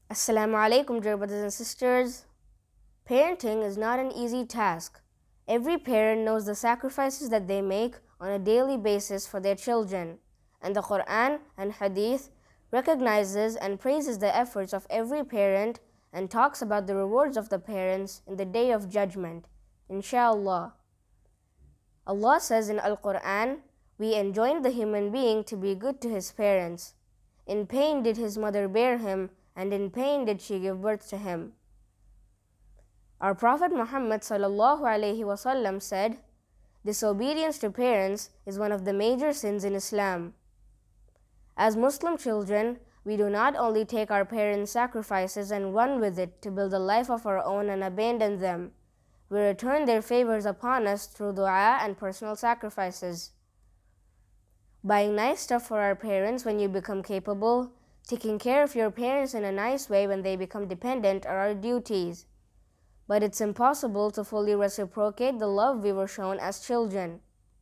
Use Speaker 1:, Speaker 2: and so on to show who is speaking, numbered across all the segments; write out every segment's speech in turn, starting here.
Speaker 1: Assalamu alaikum, dear brothers and sisters. Parenting is not an easy task. Every parent knows the sacrifices that they make on a daily basis for their children, and the Quran and Hadith recognizes and praises the efforts of every parent and talks about the rewards of the parents in the Day of Judgment, inshallah. Allah says in Al-Quran, "We enjoined the human being to be good to his parents. In pain did his mother bear him, and in pain did she give birth to him." Our Prophet Muhammad ﷺ said, "Disobedience to parents is one of the major sins in Islam." As Muslim children, we do not only take our parents' sacrifices and run with it to build a life of our own and abandon them, we return their favors upon us through dua and personal sacrifices. Buying nice stuff for our parents when you become capable, taking care of your parents in a nice way when they become dependent are our duties. But it's impossible to fully reciprocate the love we were shown as children.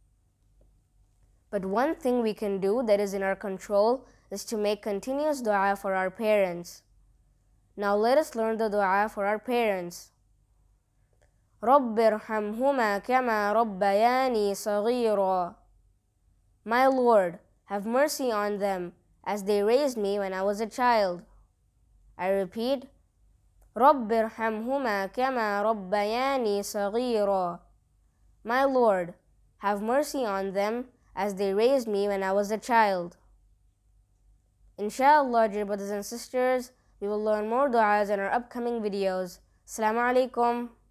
Speaker 1: But one thing we can do that is in our control is to make continuous dua for our parents. Now let us learn the dua for our parents. رَبِّ ارْحَمْهُمَا كَمَا رَبَّيَانِي صَغِيرًا. My Lord, have mercy on them as they raised me when I was a child. I repeat, رَبِّ ارْحَمْهُمَا كَمَا رَبَّيَانِي صَغِيرًا. My Lord, have mercy on them as they raised me when I was a child. Inshallah, dear brothers and sisters, we will learn more du'as in our upcoming videos. Assalamu alaikum.